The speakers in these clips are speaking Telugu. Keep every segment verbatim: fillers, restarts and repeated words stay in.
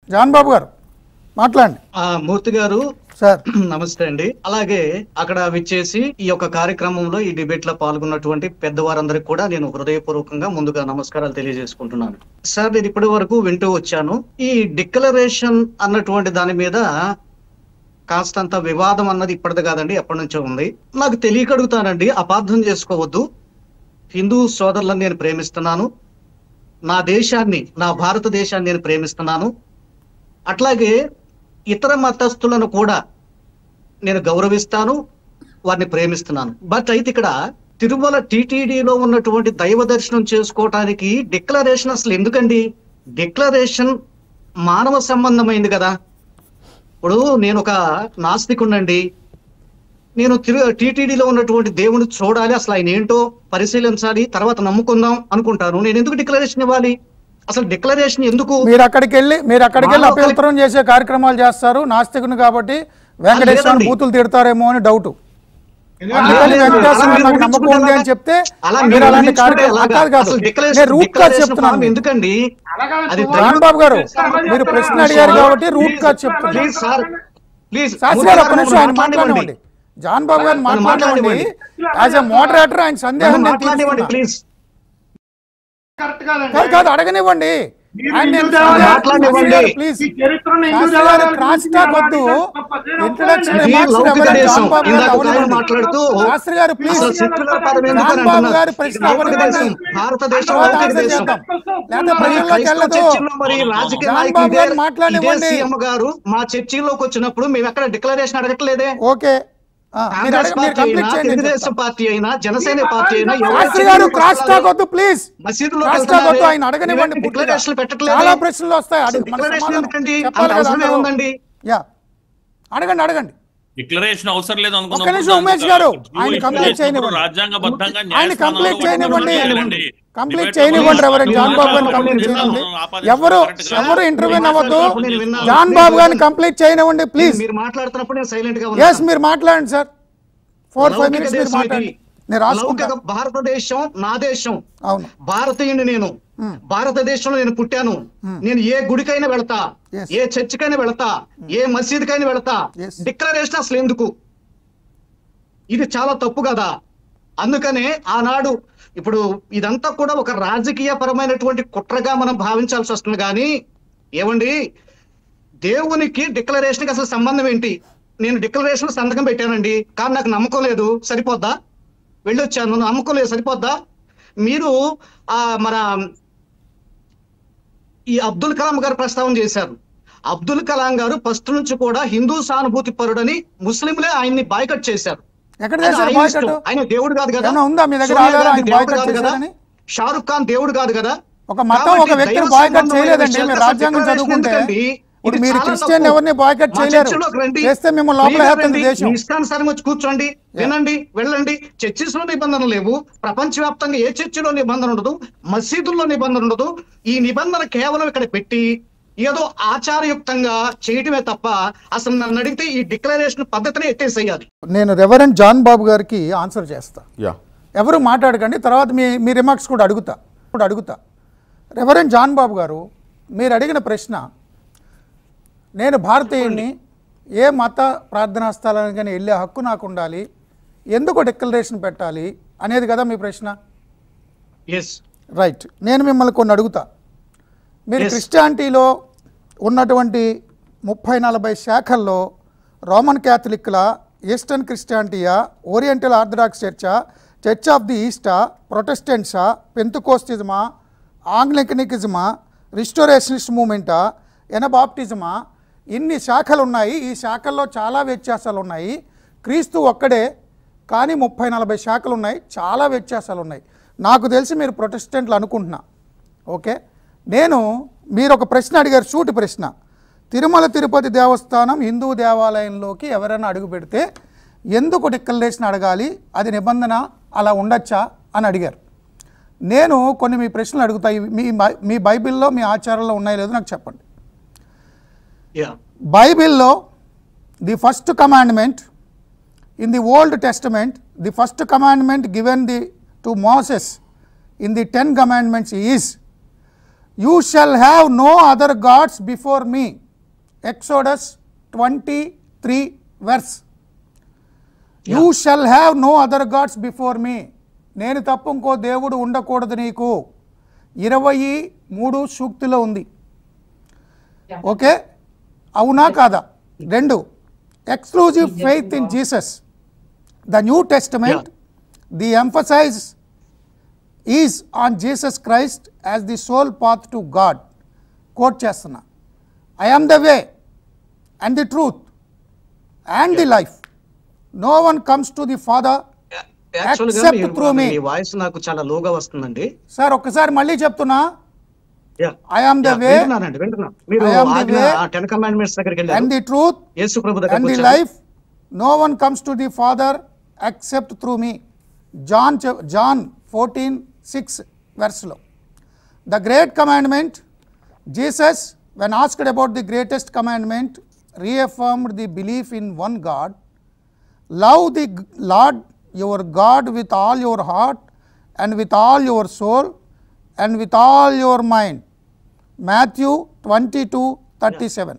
జాన్ బాబు గారు మాట్లాడండి. మూర్తి గారు సార్ నమస్తే అండి. అలాగే అక్కడ విచ్చేసి ఈ యొక్క కార్యక్రమంలో ఈ డిబేట్ లో పాల్గొన్నటువంటి పెద్దవారందరికి కూడా నేను హృదయపూర్వకంగా ముందుగా నమస్కారాలు తెలియజేసుకుంటున్నాను. సార్ నేను ఇప్పటి వరకు వింటూ వచ్చాను. ఈ డిక్లరేషన్ అన్నటువంటి దాని మీద కాస్తంత వివాదం అన్నది ఇప్పటిది కాదండి, ఎప్పటి నుంచో ఉంది. నాకు తెలియకడుగుతానండి, అపార్థం చేసుకోవద్దు. హిందూ సోదరులను నేను ప్రేమిస్తున్నాను, నా దేశాన్ని, నా భారతదేశాన్ని నేను ప్రేమిస్తున్నాను. అట్లాగే ఇతర మతస్థులను కూడా నేను గౌరవిస్తాను, వారిని ప్రేమిస్తున్నాను. బట్ అయితే ఇక్కడ తిరుమల టీటీడీలో ఉన్నటువంటి దైవ దర్శనం చేసుకోవటానికి డిక్లరేషన్ అసలు ఎందుకండి? డిక్లరేషన్ మానవ సంబంధమైంది కదా. ఇప్పుడు నేను ఒక నాస్తికునండి, నేను తిరు టీటీడీలో ఉన్నటువంటి దేవుని చూడాలి, అసలు ఆయన ఏంటో పరిశీలించాలి, తర్వాత నమ్ముకుందాం అనుకుంటాను. నేను ఎందుకు డిక్లరేషన్ ఇవ్వాలి? అసలు డిక్లరేషన్ ఎందుకు? మీరు అక్కడికి వెళ్ళి మీరు అక్కడికి వెళ్ళి అభ్యంతరం చేసే కార్యక్రమాలు చేస్తారు. నాస్తికుని కాబట్టి వెంకటేశ్వర బూతులు తిడతారేమో అని డౌట్. నమ్మకం ఉంది అని చెప్తే మీరు అలాంటి కార్యక్రమాలు కాదు. నేను రూట్ గా చెప్తున్నాను. ఎందుకండి జాన్ బాబు గారు మీరు ప్రశ్న అడిగారు కాబట్టి రూట్ గా చెప్తున్నాను. శాస్త్రి గారు ఒక్క నిమిషం ఆయన మాట్లాడండి. జాన్ బాబు గారు మాట్లాడండి. యాజ్ ఎ మోడరేటర్ ఆయన సందేహం కాదు అడగనివ్వండి. మా చర్చిలోకి వచ్చినప్పుడు మేము ఎక్కడ డిక్లరేషన్ అడగట్లేదే. ఓకే, తెలుగుదేశం పార్టీ అయినా జనసేన పార్టీ అయినా ప్లీజ్ ఆయన అడగనివ్వండి. చాలా ప్రశ్నలు వస్తాయి, అడగండి అడగండి. డిక్లరేషన్ అవసరం లేదు ఒక్క నిమిషం ఉమేష్ గారు, ఆయన కంప్లీట్ చేయనివ్వండి. రాజ్యాంగబద్ధంగా ఆయన కంప్లీట్ చేయనివ్వండి కంప్లీట్ చేయనివ్వండి రెవరెండ్ జాన్ బాబు గారిని కంప్లీట్ చేయనివ్వండి. ఎవరు ఎవరు ఇంటర్వ్యూ అవ్వద్దు. జాన్ బాబు గారిని కంప్లీట్ చేయనివ్వండి ప్లీజ్. మీరు మాట్లాడుతున్నప్పుడు నేను సైలెంట్ గా ఎస్ మీరు మాట్లాడండి సార్. ఫోర్ ఫైవ్ మినిట్స్ మీరు మాట్లాడండి. భారతదేశం నా దేశం, అవును భారతీయుని నేను, భారతదేశంలో నేను పుట్టాను. నేను ఏ గుడికైనా వెళతా, ఏ చర్చికైనా వెళతా, ఏ మసీదుకైనా వెళతా. డిక్లరేషన్ అసలు ఎందుకు? ఇది చాలా తప్పు కదా. అందుకనే ఆనాడు ఇప్పుడు ఇదంతా కూడా ఒక రాజకీయ పరమైనటువంటి కుట్రగా మనం భావించాల్సి వస్తుంది. కానీ ఏమండి, దేవునికి డిక్లరేషన్కి అసలు సంబంధం ఏంటి? నేను డిక్లరేషన్ సంతకం పెట్టానండి, కానీ నాకు నమ్మకం లేదు, సరిపోద్దా? వెళ్ళొచ్చాను, నమ్మకం లేదు, సరిపోద్దా? మీరు ఆ మన ఈ అబ్దుల్ కలాం గారు ప్రస్తావన చేశారు. అబ్దుల్ కలాం గారు ఫస్ట్ నుంచి కూడా హిందూ సానుభూతి పరుడని ముస్లింలే ఆయన్ని బాయ్కట్ చేశారు. ఆయన దేవుడు కాదు కదా, షారుఖ్ ఖాన్ దేవుడు కాదు కదా. ఒక మతం ఒక వ్యక్తిని బాయ్కట్ చేయలేదండి. మీరు రాజ్యాంగం చదువుకుంటే ఇప్పుడు మీరు క్రిస్టియన్ ఎవరిని బాయ్కట్ చేయలేరు. చేస్తే మేము లోపల ఇష్టానుసారం వచ్చి కూర్చోండి, వినండి, వెళ్ళండి. చర్చిస్ లో నిబంధనలు లేవు, ప్రపంచవ్యాప్తంగా ఏ చర్చిలో నిబంధన ఉండదు, మసీదుల్లో నిబంధన ఉండదు. ఈ నిబంధన కేవలం ఇక్కడ పెట్టి ఏదో ఆచారయుక్తంగా చేయటమే తప్ప అసలు నన్ను అడిగితే ఈ డిక్లరేషన్ పద్ధతిని ఎత్తేసేయాలి. నేను రెవరెండ్ జాన్ బాబు గారికి ఆన్సర్ చేస్తా. ఎవరు మాట్లాడకండి, తర్వాత మీ మీ రిమార్క్స్ కూడా అడుగుతా కూడా అడుగుతా రెవరెండ్ జాన్ బాబు గారు, మీరు అడిగిన ప్రశ్న, నేను భారతీయుడిని, ఏ మత ప్రార్థనా స్థలానికి కానీ వెళ్ళే హక్కు నాకు ఉండాలి, ఎందుకు డిక్లరేషన్ పెట్టాలి అనేది కదా మీ ప్రశ్న. రైట్, నేను మిమ్మల్ని కొన్ని అడుగుతా. మీరు క్రిస్టియానిటీలో ఉన్నటువంటి ముప్పై నలభై శాఖల్లో రోమన్ క్యాథలిక్ల, ఈస్టర్న్ క్రిస్టియానిటీయా, ఓరియంటల్ ఆర్థడాక్స్ చర్చా, చర్చ్ ఆఫ్ ది ఈస్టా, ప్రొటెస్టెంట్సా, పెంతుకోస్టిజమా, ఆంగ్లికనికిజమా, రిస్టోరేషనిస్ట్ మూమెంటా, ఎనబాప్టిజమా, ఇన్ని శాఖలు ఉన్నాయి. ఈ శాఖల్లో చాలా వ్యత్యాసాలు ఉన్నాయి. క్రీస్తు ఒక్కడే, కానీ ముప్పై నలభై శాఖలు ఉన్నాయి, చాలా వ్యత్యాసాలు ఉన్నాయి. నాకు తెలిసి మీరు ప్రొటెస్టెంట్లు అనుకుంటున్నా. ఓకే, నేను మీరు ఒక ప్రశ్న అడిగారు, సూటి ప్రశ్న. తిరుమల తిరుపతి దేవస్థానం హిందూ దేవాలయంలోకి ఎవరైనా అడుగు పెడితే ఎందుకు డిక్లరేషన్ అడగాలి, అది నిబంధన అలా ఉండొచ్చా అని అడిగారు. నేను కొన్ని మీ ప్రశ్నలు అడుగుతాయి. మీ మీ బైబిల్లో మీ ఆచారంలో ఉన్నాయో లేదో నాకు చెప్పండి. బైబిల్లో the first commandment in the Old Testament, the first commandment given the to Moses in the ten commandments is you shall have no other gods before me. Exodus twenty three verse. You shall have no other gods before me. నేను తప్ప ఇంకో దేవుడు ఉండకూడదు నీకు. ఇరవై మూడు సూక్తిలో ఉంది. ఓకే, అవునా కాదా? రెండు, exclusive faith in Jesus. The new testament, the emphasise is on Jesus Christ as the sole path to God. Quote చేస్తున్నా, I am the way and the truth and the life. No one comes to the Father except through me. Voice నాకు చాలా లోగా వస్తుందండి సార్. ఒక్కసారి మళ్ళీ చెప్తున్నా, I am the way and the truth and the life. No one comes to the Father except through me. John John fourteen six verse lo. The great commandment, Jesus, when asked about the greatest commandment, reaffirmed the belief in one God. Love the Lord your God with all your heart and with all your soul and with all your mind. Matthew twenty-two thirty-seven.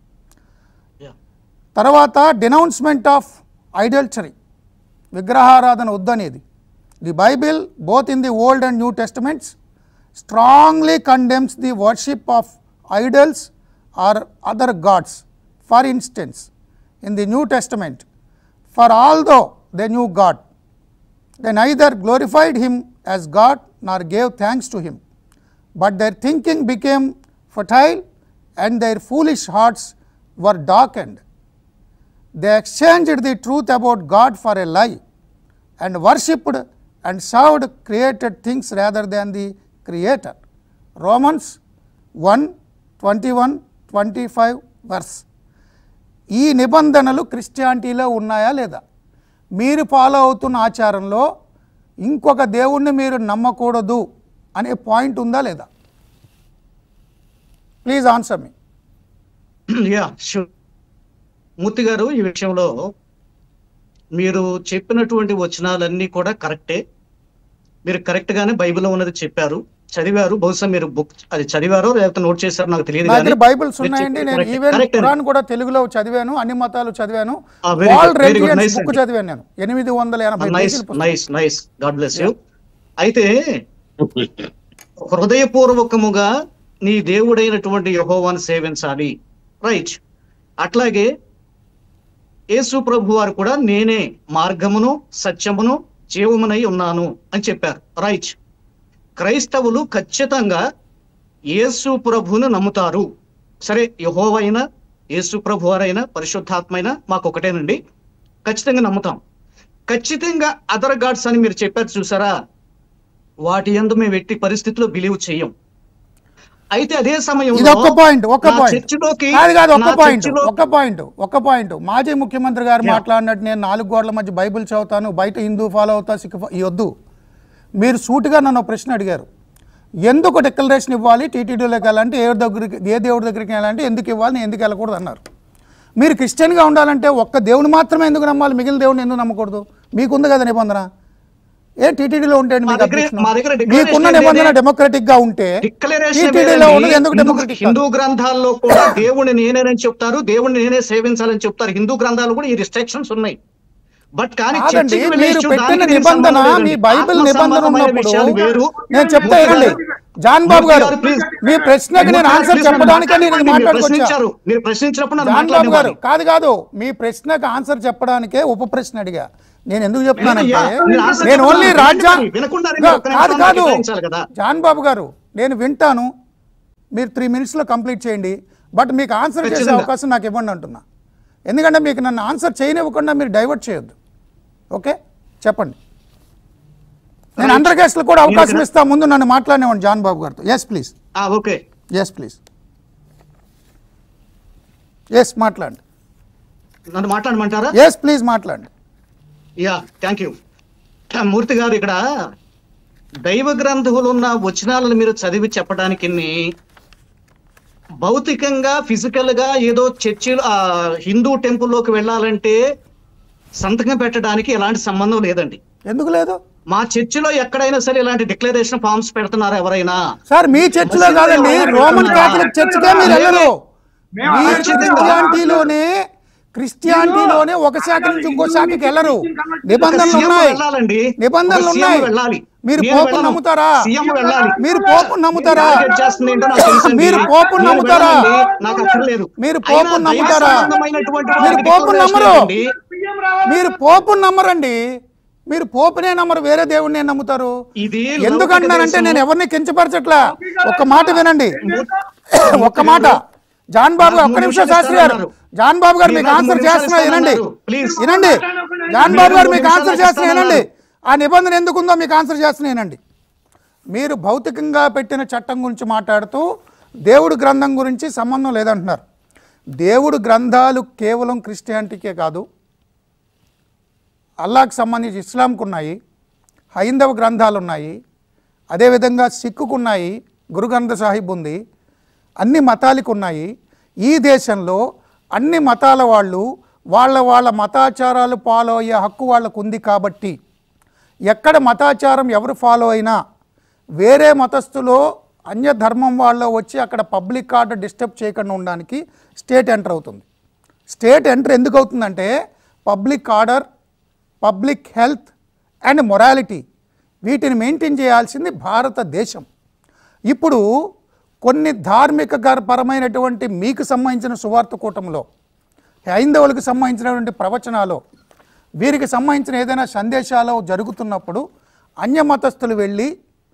తర్వాత denouncement of idolatry, విగ్రహారాధన వద్దనేది. The Bible, both in the Old and New Testaments, strongly condemns the worship of idols or other gods. For instance, in the New Testament, for although they knew God, they neither glorified him as God nor gave thanks to him, but their thinking became futile and their foolish hearts were darkened. They exchanged the truth about God for a lie and worshipped and served created things rather than the Creator. Romans one twenty-one twenty-five verse. ఈ నిబంధనలు క్రిస్టియానిటీలో ఉన్నాయా లేదా? మీరు ఫాలో అవుతున్న ఆచారంలో ఇంకొక దేవుణ్ణి మీరు నమ్మకూడదు అనే పాయింట్ ఉందా లేదా? Please answer me. Yeah sure. Murthy garu, ఈ విషయంలో మీరు చెప్పినటువంటి వచనాలన్నీ కూడా కరెక్టే. మీరు కరెక్ట్ గానే బైబిల్లో ఉన్నది చెప్పారు, చదివారు. బహుశా మీరు బుక్ అది చదివారో లేకపోతే నోట్ చేశారో నాకు తెలియదు. బైబిల్స్ ఉన్నాయండి. నేను ఈవెన్ ఖురాన్ కూడా తెలుగులో చదివాను, అన్ని మతాలు చదివాను, ఆల్ రిలీజియన్స్ బుక్ చదివాను నేను. ఎనిమిది వందల ఎనభై nice nice nice God bless you. అయితే హృదయపూర్వకముగా నీ దేవుడైనటువంటి యెహోవాను సేవించాలి, రైట్. అట్లాగే యేసు ప్రభు వారు కూడా నేనే మార్గమును సత్యమును జీవమునై ఉన్నాను అని చెప్పారు, రైట్. క్రైస్తవులు ఖచ్చితంగా యేసు ప్రభువును నమ్ముతారు. సరే, యెహోవా అయినా యేసు ప్రభు వారైనా పరిశుద్ధాత్మైనా మాకు ఒకటేనండి, ఖచ్చితంగా నమ్ముతాం. ఖచ్చితంగా అదర్ గాడ్స్ అని మీరు చెప్పారు చూసారా, వాటి యందు మేము ఎట్టి పరిస్థితుల్లో బిలీవ్ చెయ్యం. అయితే అదే సమయంలో ఒక పాయింట్ ఒక పాయింట్ ఒక పాయింట్ ఒక పాయింట్ ఒక పాయింట్ మాజీ ముఖ్యమంత్రి గారు మాట్లాడినట్టు నేను నాలుగు గోడల మధ్య బైబిల్ చదువుతాను, బయట హిందూ ఫాలో అవుతా, సిక్ ఈ వద్దు. మీరు సూటిగా నన్ను ప్రశ్న అడిగారు, ఎందుకు డిక్లరేషన్ ఇవ్వాలి టీటీడీలోకి వెళ్ళాలంటే, ఏ దగ్గరికి ఏ దేవుడి దగ్గరికి వెళ్ళాలంటే ఎందుకు ఇవ్వాలి, నేను ఎందుకు వెళ్ళకూడదు అన్నారు. మీరు క్రిస్టియన్గా ఉండాలంటే ఒక్క దేవుని మాత్రమే ఎందుకు నమ్మాలి, మిగిలిన దేవుడిని ఎందుకు నమ్మకూడదు? మీకుంది కదా నిబంధన. ఏ టీటీడీలో ఉంటే మీకున్న నిబంధన డెమోక్రటిక్ గా ఉంటే టీటీడీలో ఉన్నది ఎందుకు డెమోక్రటిక్? హిందూ గ్రంథాల్లో కూడా దేవుడిని నేనేనని చెప్తారు, దేవుడిని నేనే సేవించాలని చెప్తారు. హిందూ గ్రంథాలు కూడా ఈ రిస్ట్రిక్షన్స్ ఉన్నాయి. బట్ కానీ మీరు పెట్టిన నిబంధన మీ బైబిల్ నిబంధన ఉన్నప్పుడు నేను చెప్తా ఇవ్వండి. జాన్ బాబు గారు, మీ ప్రశ్నకి నేను ఆన్సర్ చెప్పడానికే నేను మాట్లాడుకొచ్చాను. మీరు ప్రశ్నించినప్పుడు జాన్ బాబు గారు, కాదు కాదు మీ ప్రశ్నకు ఆన్సర్ చెప్పడానికే ఉప ప్రశ్న అడిగా. నేను ఎందుకు చెప్తున్నానంటే, నేను ఓన్లీ రాజ్యాంగ కాదు కాదు జాన్ బాబు గారు, నేను వింటాను, మీరు త్రీ మినిట్స్ లో కంప్లీట్ చేయండి, బట్ మీకు ఆన్సర్ చేసే అవకాశం నాకు ఇవ్వండి అంటున్నా. ఎందుకంటే మీకు నన్ను ఆన్సర్ చేయనివ్వకుండా మీరు డైవర్ట్ చేయొద్దు. ఓకే, చెప్పండి. నేను అండర్ గెస్ట్లు కూడా అవకాశం ఇస్తా, ముందు నన్ను మాట్లాడినేవ్వండి జాన్ బాబు గారితో. Yes please. Okay, yes please, yes మాట్లాడండి. నన్ను మాట్లాడమంటారా? ఎస్ ప్లీజ్ మాట్లాడండి. Yeah, thank you Murthy garu. ఇక్కడ దైవ గ్రంథములు ఉన్న వచనాలను మీరు చదివి చెప్పడానికి భౌతికంగా ఫిజికల్ గా ఏదో చర్చిలో హిందూ టెంపుల్లోకి వెళ్ళాలంటే సంతకం పెట్టడానికి ఎలాంటి సంబంధం లేదండి. ఎందుకు లేదు? మా చర్చిలో ఎక్కడైనా సరే ఇలాంటి డిక్లరేషన్ ఫార్మ్స్ పెడుతున్నారా ఎవరైనా? సార్ మీ చర్చిలో కాదండి, రోమన్ క్యాథలిక్ చర్చికే మీరు వెళ్ళరు. మీరు క్రిస్టియానిటీలోనే క్రిస్టియానిటీలోనే ఒక శాఖ నుంచి ఇంకో శాఖకి వెళ్ళరు. నిబంధనలు ఉన్నాయి, నిబంధనలు ఉన్నాయి. మీరు పోపు నమ్ముతారా? మీరు పోపు నమ్ముతారా? మీరు పోపు నమ్ముతారా? మీరు పోపు నమ్ముతారా? మీరు పోపు నమ్మరు. మీరు పోపు నమ్మరండి. మీరు పోపునే నమ్మరు, వేరే దేవుడినే నమ్ముతారు. ఎందుకంటున్నానంటే నేను ఎవరిని కించపరచట్లా. ఒక్క మాట వినండి, ఒక్క మాట. జాన్ బాబు ఒక్క నిమిషం శాస్త్రి గారు, జాన్ బాబు గారు మీకు ఆన్సర్ చేస్తున్నా వినండి, వినండి. జాన్ బాబు గారు మీకు ఆన్సర్ చేస్తున్నా వినండి. ఆ నిబంధన ఎందుకుందో మీకు ఆన్సర్ చేస్తున్నా వినండి. మీరు భౌతికంగా పెట్టిన చట్టం గురించి మాట్లాడుతూ దేవుడు గ్రంథం గురించి సంబంధం లేదంటున్నారు. దేవుడు గ్రంథాలు కేవలం క్రిస్టియానిటీకే కాదు, అల్లాహ్కి సంబంధించి ఇస్లాంకు ఉన్నాయి, హైందవ గ్రంథాలు ఉన్నాయి, అదేవిధంగా సిక్కుకు ఉన్నాయి, గురు గ్రంథ సాహిబ్ ఉంది, అన్ని మతాలకు ఉన్నాయి. ఈ దేశంలో అన్ని మతాల వాళ్ళు వాళ్ళ వాళ్ళ మతాచారాలు ఫాలో అయ్యే హక్కు వాళ్ళకు ఉంది. కాబట్టి ఎక్కడ మతాచారం ఎవరు ఫాలో అయినా వేరే మతస్థులో అన్య ధర్మం వాళ్ళు వచ్చి అక్కడ పబ్లిక్ ఆర్డర్ డిస్టర్బ్ చేయకుండా ఉండడానికి స్టేట్ ఎంటర్ అవుతుంది. స్టేట్ ఎంటర్ ఎందుకు అవుతుందంటే public order, public health and morality వీటిని మెయింటైన్ చేయాల్సింది భారతదేశం. ఇప్పుడు కొన్ని ధార్మిక పరమైనటువంటి మీకు సంబంధించిన సువార్త కూటంలో, హైందవులకు సంబంధించినటువంటి ప్రవచనాలు, వీరికి సంబంధించిన ఏదైనా సందేశాలు జరుగుతున్నప్పుడు అన్యమతస్థులు వెళ్ళి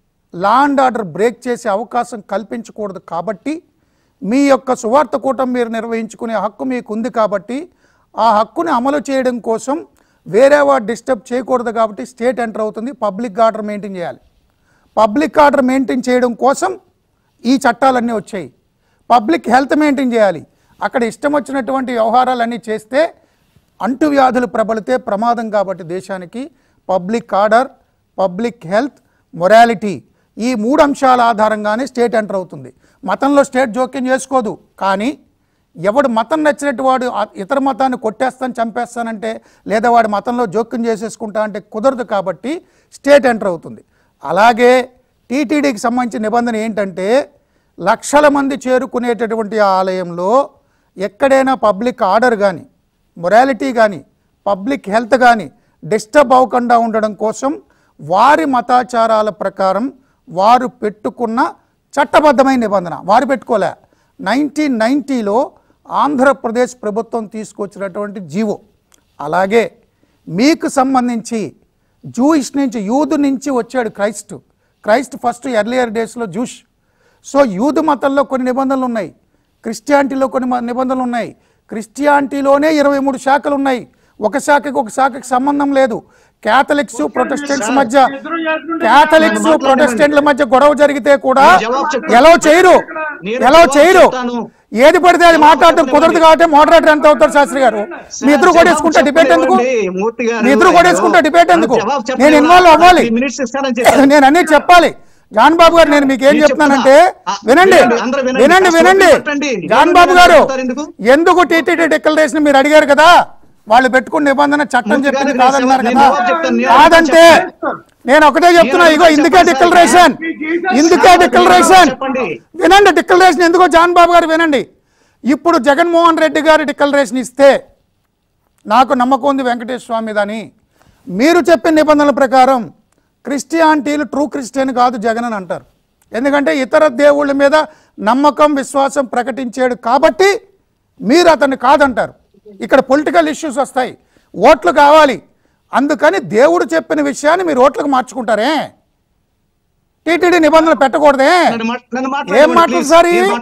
లా అండ్ ఆర్డర్ బ్రేక్ చేసే అవకాశం కల్పించకూడదు. కాబట్టి మీ యొక్క సువార్త కూటం మీరు నిర్వహించుకునే హక్కు మీకు ఉంది. కాబట్టి ఆ హక్కుని అమలు చేయడం కోసం వేరే వాడు డిస్టర్బ్ చేయకూడదు. కాబట్టి స్టేట్ ఎంటర్ అవుతుంది. పబ్లిక్ ఆర్డర్ మెయింటైన్ చేయాలి. పబ్లిక్ ఆర్డర్ మెయింటైన్ చేయడం కోసం ఈ చట్టాలన్నీ వచ్చాయి. పబ్లిక్ హెల్త్ మెయింటైన్ చేయాలి. అక్కడ ఇష్టం వచ్చినటువంటి వ్యవహారాలన్నీ చేస్తే అంటువ్యాధులు ప్రబలితే ప్రమాదం. కాబట్టి దేశానికి public order, public health, morality ఈ మూడు అంశాల ఆధారంగానే స్టేట్ ఎంటర్ అవుతుంది. మతంలో స్టేట్ జోక్యం చేసుకోదు. కానీ ఎవడు మతం నచ్చినట్టు వాడు ఇతర మతాన్ని కొట్టేస్తాను, చంపేస్తానంటే, లేదా వాడి మతంలో జోక్యం చేసేసుకుంటా అంటే కుదరదు. కాబట్టి స్టేట్ ఎంటర్ అవుతుంది. అలాగే టీటీడీకి సంబంధించిన నిబంధన ఏంటంటే లక్షల మంది చేరుకునేటటువంటి ఆలయంలో ఎక్కడైనా పబ్లిక్ ఆర్డర్ కానీ, మొరాలిటీ కానీ, పబ్లిక్ హెల్త్ కానీ డిస్టర్బ్ అవ్వకుండా ఉండడం కోసం వారి మతాచారాల ప్రకారం వారు పెట్టుకున్న చట్టబద్ధమైన నిబంధన వారు పెట్టుకోలే. నైన్టీన్ నైంటీలో ఆంధ్రప్రదేశ్ ప్రభుత్వం తీసుకొచ్చినటువంటి జీవో. అలాగే మీకు సంబంధించి జూయిష్ నుంచి, యూదు నుంచి వచ్చాడు క్రైస్ట్. క్రైస్ట్ ఫస్ట్ ఎర్లియర్ డేస్లో జూష్. సో యూదు మతంలో కొన్ని నిబంధనలు ఉన్నాయి, క్రిస్టియానిటీలో కొన్ని నిబంధనలు ఉన్నాయి. క్రిస్టియానిటీలోనే ఇరవై మూడు శాఖలు ఉన్నాయి. ఒక శాఖకి ఒక శాఖకి సంబంధం లేదు. క్యాథలిక్స్ ప్రొటెస్టెంట్స్ మధ్య క్యాథలిక్స్ ప్రొటెస్టెంట్ల మధ్య గొడవ జరిగితే కూడా ఎలా చేయరు ఎలా చేయరు ఏది పడితే అది మాట్లాడటం కుదరదు. కాబట్టి మోడరేటర్ ఎంత అవుతారు శాస్త్రి గారు? మీ ఇద్దరు కొడేసుకుంటే డిబేట్ ఎందుకు? మీ ఇద్దరు కొడేసుకుంటే డిబేట్ ఎందుకు? నేను ఇన్వాల్వ్ అవ్వాలి, నేను అన్నీ చెప్పాలి. జాన్ బాబు గారు, నేను మీకు ఏం చెప్తున్నానంటే వినండి వినండి వినండి జాన్ బాబు గారు, ఎందుకు టీటీడీ డిక్లరేషన్ మీరు అడిగారు కదా, వాళ్ళు పెట్టుకున్న నిబంధన చట్టం చెప్పింది కాదన్నారు కదా. కాదంటే నేను ఒకటే చెప్తున్నా, ఇగో ఇందుకే డిక్లరేషన్, ఇందుకే డిక్లరేషన్. వినండి డిక్లరేషన్ ఎందుకో జాన్ బాబు గారు వినండి. ఇప్పుడు జగన్మోహన్ రెడ్డి గారు డిక్లరేషన్ ఇస్తే నాకు నమ్మకం ఉంది వెంకటేశ్వర స్వామి మీదని. మీరు చెప్పిన నిబంధనల ప్రకారం క్రిస్టియానిటీలు ట్రూ క్రిస్టియన్ కాదు జగన్ అని అంటారు. ఎందుకంటే ఇతర దేవుళ్ళ మీద నమ్మకం, విశ్వాసం ప్రకటించాడు కాబట్టి మీరు అతన్ని కాదంటారు. ఇక్కడ పొలిటికల్ ఇష్యూస్ వస్తాయి, ఓట్లు కావాలి. అందుకని దేవుడు చెప్పిన విషయాన్ని మీరు ఓట్లకు మార్చుకుంటారే. టీటీడీ నిబంధనలు పెట్టకూడదే. ఏం మాట్లాడు సార్?